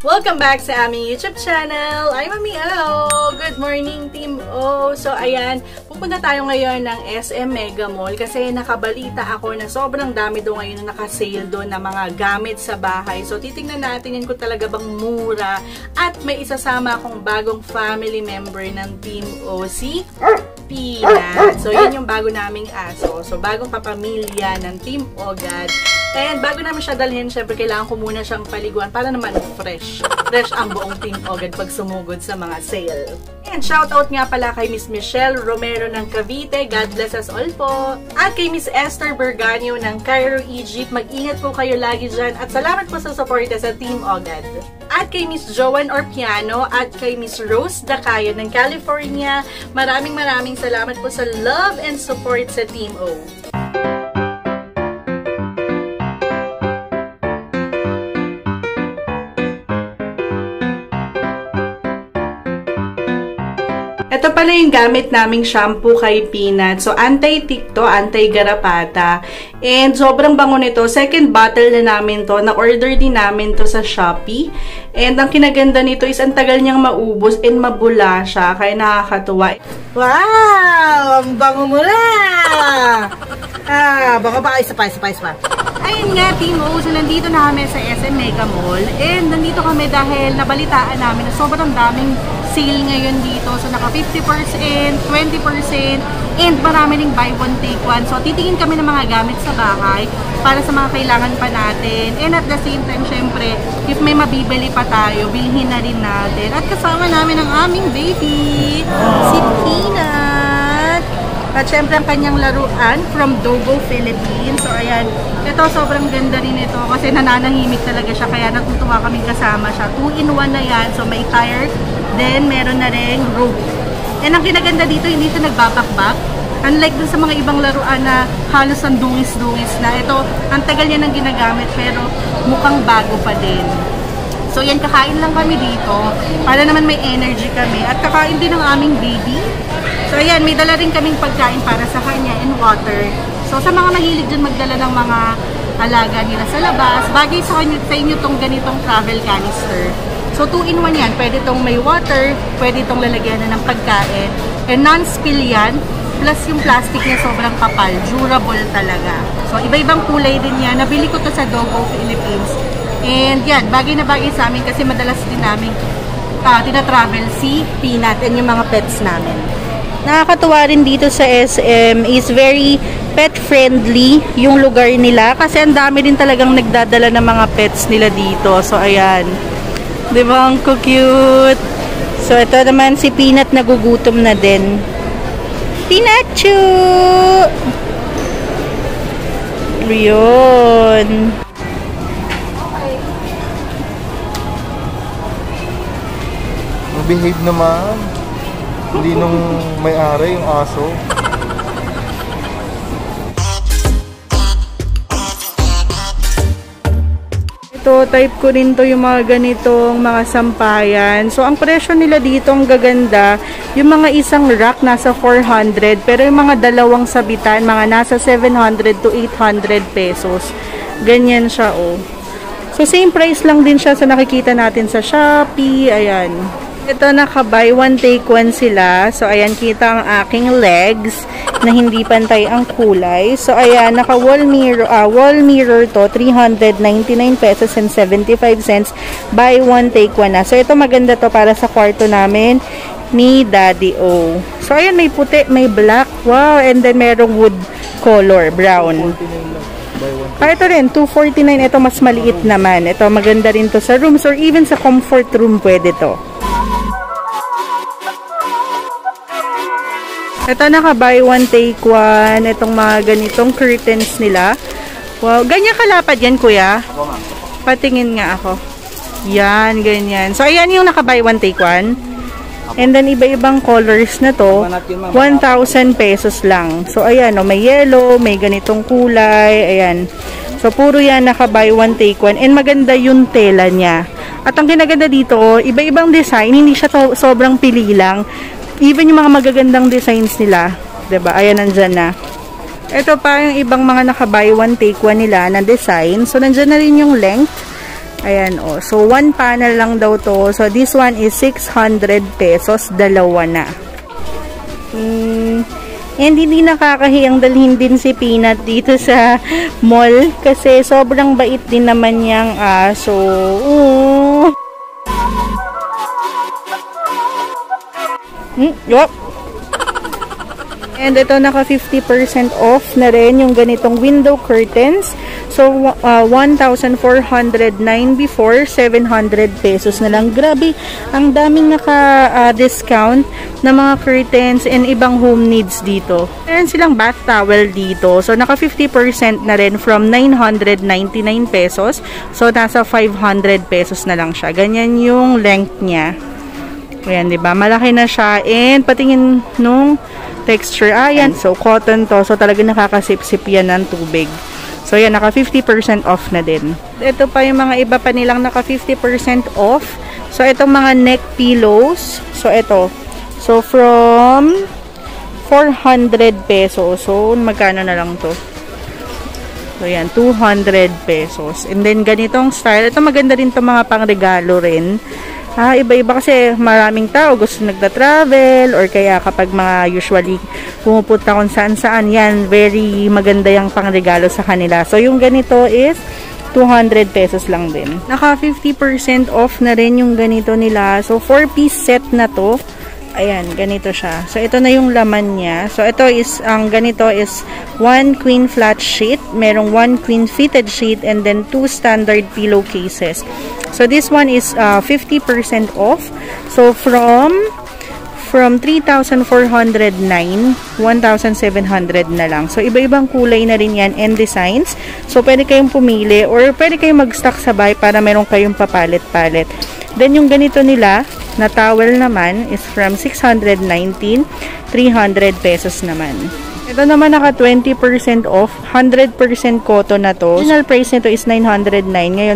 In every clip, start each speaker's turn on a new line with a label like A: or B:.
A: Welcome back sa aming YouTube channel. I'm Mami O. Good morning, Team O. So, ayan, pupunta tayo ngayon ng SM Mega Mall kasi nakabalita ako na sobrang dami doon ngayon na naka-sale doon na mga gamit sa bahay. So, titingnan natin yan kung talaga bang mura. At may isasama akong bagong family member ng Team O, si Peanut. So, yan yung bago naming aso. So, bagong kapamilya ng Team Ogad. And bago naman siya dalhin, syempre kailangan ko muna siyang paliguan para naman fresh. Fresh ang buong Team Ogad pag sumugod sa mga sale. And shoutout nga pala kay Miss Michelle Romero ng Cavite. God bless us all po. At kay Miss Esther Berganio ng Cairo, Egypt. Mag-ingat po kayo lagi dyan. At salamat po sa suporta sa Team Ogad. At kay Miss Joan Orpiano at kay Miss Rose Dacayo ng California. Maraming salamat po sa love and support sa Team O. Ito pala yung gamit naming shampoo kay Peanut. So, anti-tick to, anti-garapata. And sobrang bango nito. Second bottle na namin to. Na-order din namin to sa Shopee. And ang kinaganda nito is ang tagal niyang maubos and mabula siya. Kaya nakakatuwa.
B: Wow! Ang bango mo na! Baka isa pa.
A: Ayun nga, Team O. So, nandito na kami sa SM Mega Mall. And nandito kami dahil nabalitaan namin na sobrang daming sale ngayon dito. So, naka 50%, 20%, and marami ring buy one, take one. So, titingin kami ng mga gamit sa bahay para sa mga kailangan pa natin. And at the same time, syempre, if may mabibili pa tayo, bilhin na rin natin. At kasama namin ang aming baby, si Peanut. At syempre, ang kanyang laruan from Dogo, Philippines. So, ayan. Ito, sobrang ganda rin ito kasi nananahimik talaga siya. Kaya natutuwa kaming kasama siya. 2-in-1 na yan. So, may tire. Then, meron na rin rope. And ang kinaganda dito, hindi ito nagbabakbak. Unlike dun sa mga ibang laruan na halos ang dungis-dungis na. Ito, ang tagal niya nang ginagamit pero mukhang bago pa din. So, yan, kakain lang kami dito para naman may energy kami. At kakain din ng aming baby. So, ayan, may dala rin kaming pagkain para sa kanya and water. So, sa mga mahilig dyan magdala ng mga alaga nila sa labas, bagay sa inyo itong ganitong travel canister. So, 2-in-1 yan. Pwede itong may water, pwede itong lalagyan na ng pagkain. And non-spill yan. Plus yung plastic niya sobrang kapal. Durable talaga. So, iba-ibang kulay din yan. Nabili ko to sa Dogo, Philippines. And yan, bagay na bagay sa amin kasi madalas din namin tina-travel si Peanut and yung mga pets namin. Nakakatuwa rin dito sa SM is very pet-friendly yung lugar nila kasi ang dami din talagang nagdadala ng mga pets nila dito. So, ayan. Diba ang cute? So, ito naman si Peanut nagugutom na din. Pinachu! Yun.
C: Behave naman. Hindi nung may-ari yung aso.
A: Ito, type ko rin to yung mga ganitong mga sampayan. So, ang presyo nila dito ang gaganda. Yung mga isang rack nasa 400. Pero yung mga dalawang sabitan, mga nasa 700 to 800 pesos. Ganyan siya, oh. So, same price lang din siya sa nakikita natin sa Shopee. Ayan. Ito, naka-buy one, take one sila. So, ayan, kita ang aking legs na hindi pantay ang kulay. So, ayan, naka-wall mirror to, 399 pesos and 75 cents. Buy one, take one na. So, ito maganda to para sa kwarto namin ni Daddy O. So, ayan, may puti, may black. Wow, and then merong wood color, brown. Ito rin, 249. Ito, mas maliit naman. Ito, maganda rin to sa rooms or even sa comfort room pwede to. Ito, naka-buy one, take one. Itong mga ganitong curtains nila. Wow. Ganyan kalapad yan, kuya? Patingin nga ako. Yan, ganyan. So, ayan yung naka-buy one, take one. And then, iba-ibang colors na to. 1,000 pesos lang. So, ayan, oh, may yellow, may ganitong kulay. Ayan. So, puro yan naka-buy one, take one. And maganda yung tela niya. At ang kinaganda dito, iba-ibang design. Hindi siya sobrang pili lang. Even yung mga magagandang designs nila, 'di ba? Ayan, nandyan na. Ito pa yung ibang mga naka-buy one, take one nila na design. So, nandyan na rin yung length. Ayan, oh. So, 1 panel lang daw to. So, this one is 600 pesos. Dalawa na. And hindi nakakahiyang dalhin din si Peanut dito sa mall kasi sobrang bait din naman niyang aso. Yup. And ito naka 50% off na rin yung ganitong window curtains. So 1,409 before, 700 pesos na lang. Grabe, ang daming naka-discount na mga curtains and ibang home needs dito. Meron silang bath towel dito. So naka 50% na rin from 999 pesos. So nasa 500 pesos na lang siya. Ganyan yung length niya. Ayan, diba? Malaki na siya. And patingin nung texture. Ayan, so cotton to. So talaga nakakasip-sip yan ng tubig. So, yan, naka 50% off na din. Ito pa yung mga iba pa nilang naka 50% off. So, itong mga neck pillows. So, ito. So, from 400 pesos. So, magkano na lang to? So, yan, 200 pesos. And then, ganitong style. Ito maganda rin itong mga pangregalo rin. Iba-iba kasi maraming tao gusto nagda-travel or kaya kapag mga usually pumupunta kung saan-saan, yan, very maganda yung pangregalo sa kanila. So, yung ganito is 200 pesos lang din. Naka 50% off na rin yung ganito nila. So, 4-piece set na to. Ayan, ganito siya. So, ito na yung laman niya. So, ito is, ang ganito is 1 queen flat sheet, merong 1 queen fitted sheet, and then 2 standard pillowcases. So, this one is 50% off. So, from 3,409, 1,700 na lang. So, iba-ibang kulay na rin yan and designs. So, pwede kayong pumili or pwede kayong mag-stock sabay para meron kayong papalit-palit. Then, yung ganito nila, na towel naman is from 619, 300 pesos naman. Ito naman naka 20% off, 100% cotton na to. Original price nito is 909, ngayon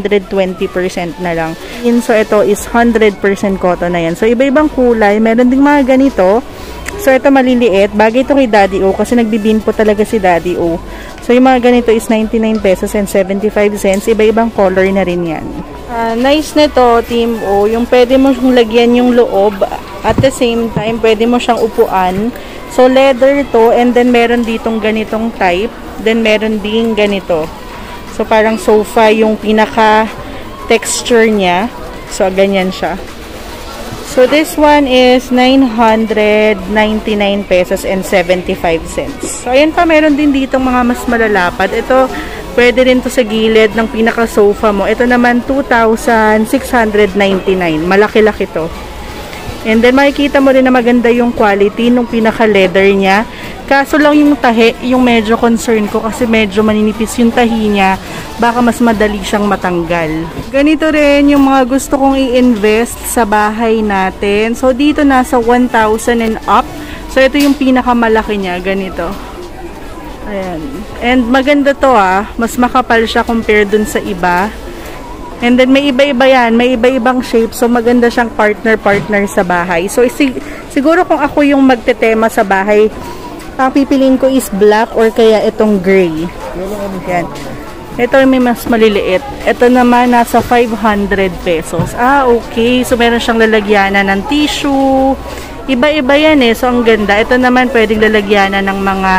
A: 720% na lang. So ito is 100% cotton na yan. So iba-ibang kulay, meron ding mga ganito. So ito maliliit, bagay ito kay Daddy O kasi nagbibin po talaga si Daddy O. So yung mga ganito is 99 pesos and 75 cents, iba-ibang color na rin yan. Nice nito, Team O, yung pwede mo siyang lagyan yung loob at the same time pwede mo siyang upuan. So leather to and then meron ditong ganitong type, then meron ding ganito. So parang sofa yung pinaka texture niya. So ganyan siya. So this one is 999 pesos and 75 cents. So ayan pa, meron din ditong mga mas malalapad. Ito pwede rin to sa gilid ng pinaka sofa mo. Ito naman 2,699. Malaki-laki to. And then makikita mo rin na maganda yung quality nung pinaka leather niya. Kaso lang yung tahi, yung medyo concern ko kasi medyo maninipis yung tahi niya. Baka mas madali siyang matanggal. Ganito rin yung mga gusto kong i-invest sa bahay natin. So dito nasa 1,000 and up. So ito yung pinakamalaki niya, ganito. Ayan. And maganda to mas makapal siya compare dun sa iba. And then may iba-iba yan, may iba-ibang shape. So maganda siyang partner-partner sa bahay. So siguro kung ako yung magtetema sa bahay, ang pipiliin ko is black or kaya itong gray. Yan. Ito may mas maliliit. Ito naman nasa 500 pesos. Okay. So meron siyang lalagyanan ng tissue. Iba-iba yan So ang ganda. Ito naman pwedeng lalagyanan ng mga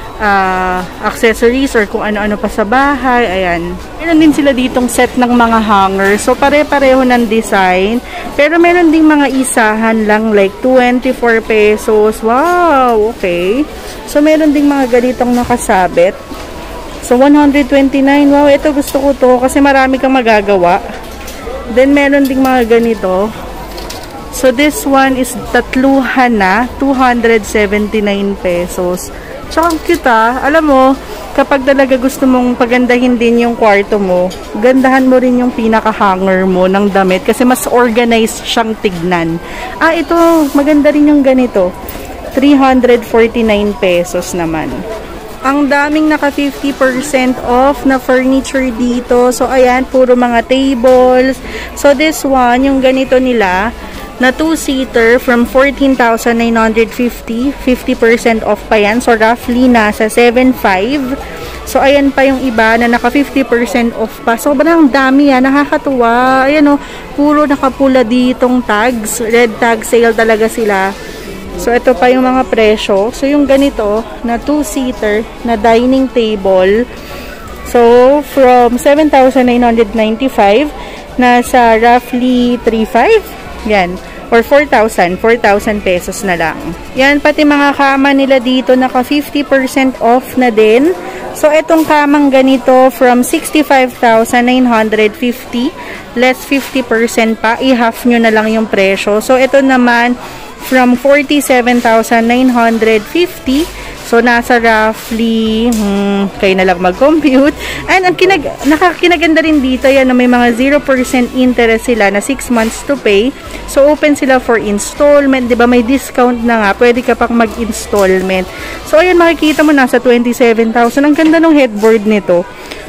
A: accessories or kung ano-ano pa sa bahay. Ayan. Meron din sila ditong set ng mga hanger. So, pare-pareho ng design. Pero meron ding mga isahan lang like 24 pesos. Wow! Okay. So, meron ding mga ganitong nakasabit. So, 129. Wow! Ito gusto ko to kasi marami kang magagawa. Then, meron ding mga ganito. So, this one is tatluhan na. 279 pesos. Tsaka cute Alam mo, kapag talaga gusto mong pagandahin din yung kwarto mo, gandahan mo rin yung pinaka-hanger mo ng damit kasi mas organized siyang tignan. Ito, maganda rin yung ganito. 349 pesos naman. Ang daming naka 50% off na furniture dito. So, ayan, puro mga tables. So, this one, yung ganito nila, na 2-seater from 14,950, 50% off pa yan. So, roughly nasa 7,500. So, ayan pa yung iba na naka 50% off pa. Sobrang dami yan. Nakakatuwa. Ayan o, puro nakapula ditong tags. Red tag sale talaga sila. So, ito pa yung mga presyo. So, yung ganito na 2-seater na dining table. So, from 7,995 nasa roughly 3,500. Yan. Or 4,000 pesos na lang. Yan, pati mga kama nila dito naka 50% off na din. So, itong kamang ganito from 65,950 less 50% pa. I-half nyo na lang yung presyo. So, ito naman from 47,950. So, nasa roughly, kayo na lang mag-compute. And ang kinaganda rin dito, yan na may mga 0% interest sila na 6 months to pay. So, open sila for installment. Diba, may discount na nga. Pwede ka pang mag-installment. So, ayan, makikita mo nasa 27,000. Ang ganda ng headboard nito.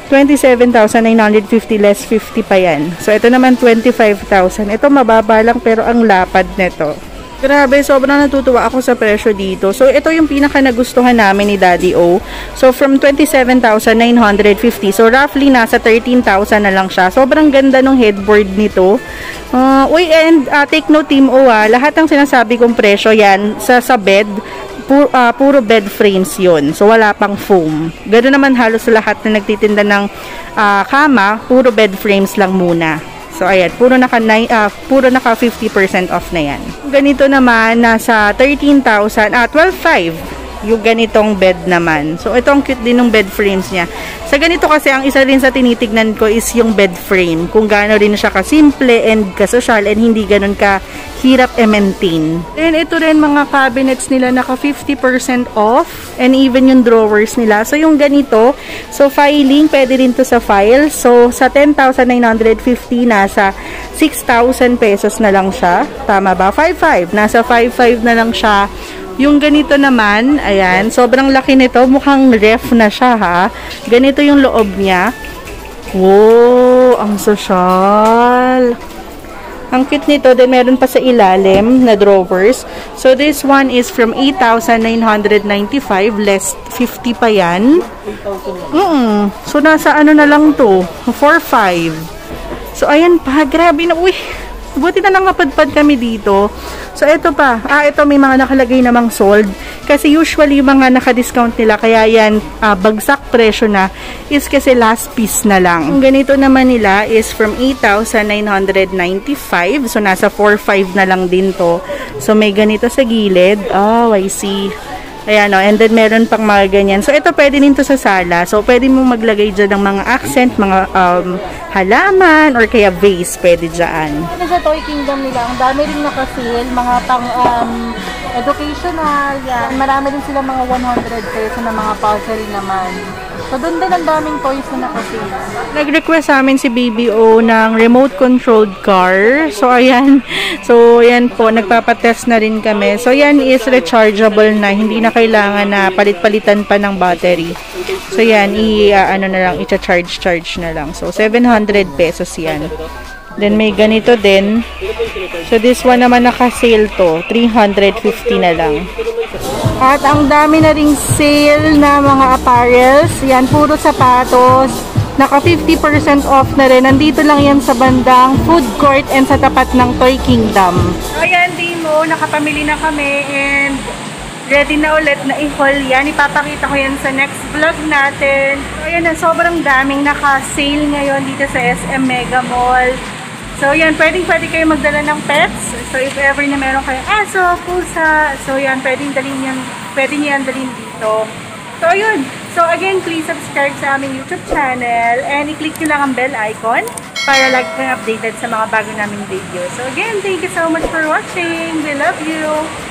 A: 27,950 less 50 pa yan. So, ito naman 25,000. Ito mababa lang pero ang lapad nito. Grabe, sobrang natutuwa ako sa presyo dito. So, ito yung pinaka nagustuhan namin ni Daddy O. So, from 27,950. So, roughly nasa 13,000 na lang siya. Sobrang ganda ng headboard nito. And take note Team O, lahat ng sinasabi kong presyo yan sa bed, puro bed frames yun. So, wala pang foam. Ganoon naman halos lahat na nagtitinda ng kama, puro bed frames lang muna. So, ayan, puro naka 50% off na yan. Ganito naman, nasa 12,500 yung ganitong bed naman. So, ito ang cute din ng bed frames niya. Sa ganito kasi, ang isa rin sa tinitignan ko is yung bed frame. Kung gaano rin siya kasimple and kasosyal and hindi ganun kahirap i-maintain. And ito rin mga cabinets nila naka 50% off and even yung drawers nila. So, yung ganito, so filing, pwede rin to sa file. So, sa 10,950, nasa 6,000 pesos na lang siya. Tama ba? 5,500. Nasa 5,500 na lang siya. Yung ganito naman, ayan, sobrang laki nito. Mukhang ref na siya, ha. Ganito yung loob niya. Wow, ang sosyal. Ang cute nito. Then, meron pa sa ilalim na drawers. So, this one is from 8,995. Less 50 pa yan. So, nasa ano na lang to? 4,500. So, ayan pa. Grabe na. Uy, buti na lang napadpad kami dito. So, ito pa. Ito may mga nakalagay namang sold. Kasi usually, yung mga naka-discount nila, kaya yan, bagsak presyo na, is kasi last piece na lang. Yung ganito naman nila is from 8,995. So, nasa 4,500 na lang din to. So, may ganito sa gilid. Oh, I see. Ayan, o. And then, meron pang mga ganyan. So, ito pwede din to sa sala. So, pwede mong maglagay dyan ng mga accent, mga halaman, or kaya vase, pwede dyan. Ano sa Toy Kingdom nila? Ang dami rin naka-sale. Mga pang educational, yan. Marami rin sila mga 100 peso na mga puzzle naman. So, doon din ang daming toys na naka-sale. Nag-request sa amin si Baby O ng remote-controlled car. So, ayan. So, ayan po. Nagpapatest na rin kami. So, yan is rechargeable na. Hindi na kailangan na palit-palitan pa ng battery. So, yan. Na lang, i-charge na lang. So, 700 pesos yan. Then, may ganito din. So, this one naman naka-sale to. 350 na lang. At ang dami na ring sale na mga apparels. Yan, puro sapatos. Naka 50% off na rin. Nandito lang yan sa bandang food court and sa tapat ng Toy Kingdom. Ayan, Dimo. Nakapamili na kami and ready na ulit na i-haul yan. Ipapakita ko yan sa next vlog natin. So, ayan na. Sobrang daming naka-sale ngayon dito sa SM Mega Mall. So, yan, pwede kayo magdala ng pets. So, if ever na meron kayong aso, pusa, so, yan, pwede nyo yan dalhin dito. So, ayun. So, again, please subscribe sa aming YouTube channel and i-click nyo lang ang bell icon para lagi kang updated sa mga bago naming video. So, again, thank you so much for watching. We love you!